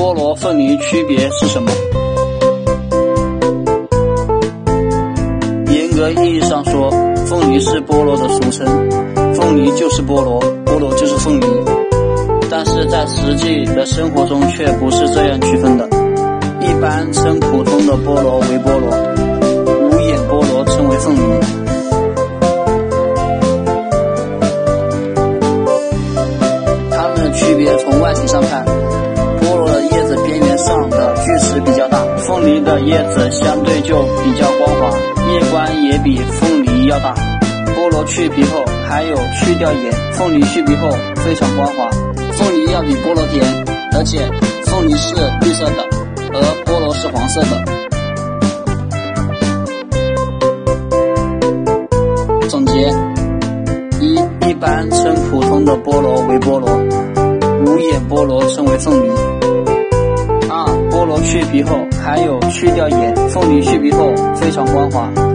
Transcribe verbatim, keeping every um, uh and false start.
菠萝、凤梨区别是什么？严格意义上说，凤梨是菠萝的俗称，凤梨就是菠萝，菠萝就是凤梨。但是在实际的生活中却不是这样区分的。一般称普通的菠萝为菠萝，无眼菠萝称为凤梨。它们的区别从外形上看，菠萝的叶子边缘上的锯齿比较大，凤梨的叶子相对就比较光滑，叶冠也比凤梨要大。菠萝去皮后还有去掉叶，凤梨去皮后非常光滑。凤梨要比菠萝甜，而且凤梨是绿色的，而菠萝是黄色的。总结：一、一般称普通的菠萝为菠萝，无眼菠萝称为凤梨。二、菠萝去皮后还有去掉叶，凤梨去皮后非常光滑。